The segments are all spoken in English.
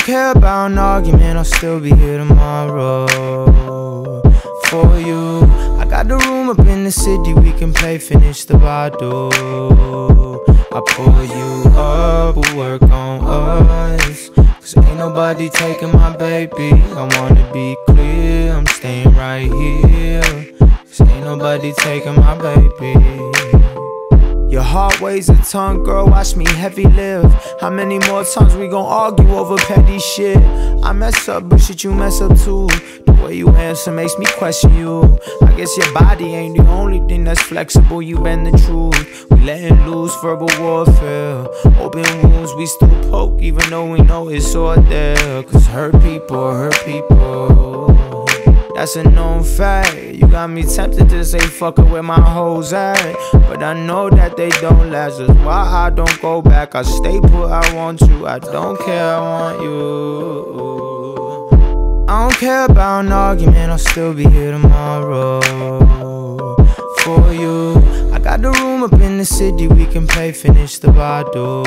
care about an argument, I'll still be here tomorrow for you. I got the room up in the city, we can play finish the bottle. I pull you up, we'll work on us, cause ain't nobody taking my baby. I wanna be clear, I'm staying right here, cause ain't nobody taking my baby. Your heart weighs a ton, girl, watch me heavy live. How many more times we gon' argue over petty shit? I mess up, but shit, you mess up too. The way you answer makes me question you. I guess your body ain't the only thing that's flexible, you been the truth. We letting loose verbal warfare, open wounds we still poke, even though we know it's all there. Cause hurt people, that's a known fact. You got me tempted to say fuck it where my hoes at, but I know that they don't last. That's why I don't go back. I stay put, I want you. I don't care, I want you. I don't care about an argument, I'll still be here tomorrow for you. I got the room up in the city, we can play finish the bottle.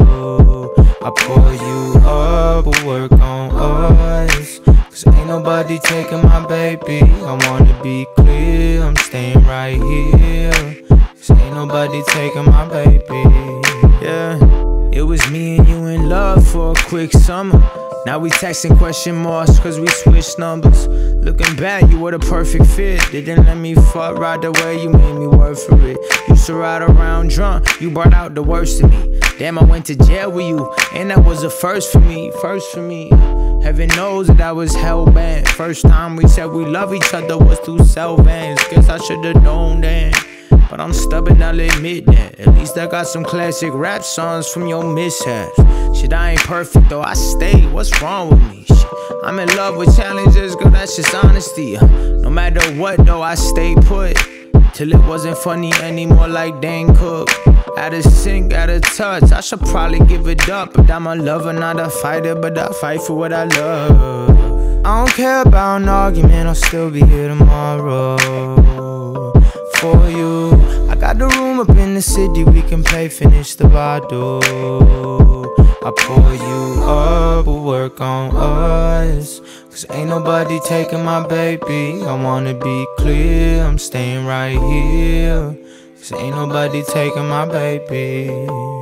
I pull you up, we'll work on us, cause ain't nobody taking my baby. I wanna be clear, I'm staying right here, cause ain't nobody taking my baby. Yeah, it was me and you in love for a quick summer. Now we texting question marks cause we switched numbers. Looking back, you were the perfect fit. Didn't let me fuck right the way you made me work for it. Used to ride around drunk, you brought out the worst in me. Damn, I went to jail with you, and that was a first for me, Heaven knows that I was hell-bent. First time we said we love each other was through cell vans. Guess I should've known then, but I'm stubborn, I'll admit that. At least I got some classic rap songs from your mishaps. Shit, I ain't perfect though, I stay, what's wrong with me? Shit, I'm in love with challenges, girl, that's just honesty. No matter what though, I stay put, till it wasn't funny anymore like Dane Cook. Out of sync, out of touch, I should probably give it up. But I'm a lover, not a fighter, but I fight for what I love. I don't care about an argument, I'll still be here tomorrow for you. I got the room up in the city, we can play finish the bottle. I pull you up, we'll work on us, cause ain't nobody taking my baby. I wanna be clear, I'm staying right here, cause ain't nobody taking my baby.